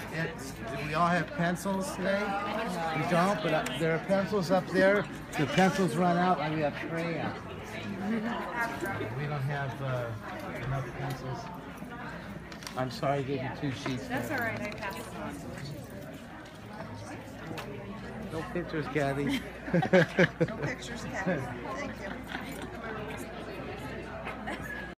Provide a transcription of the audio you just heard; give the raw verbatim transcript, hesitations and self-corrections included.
It's, we all have pencils today. We don't, but uh, there are pencils up there. The pencils run out, and we have crayons. We don't have uh, enough pencils. I'm sorry I gave you two sheets. That's there. all right, I passed it on. No pictures, Kathy. No pictures, Kathy. Thank you.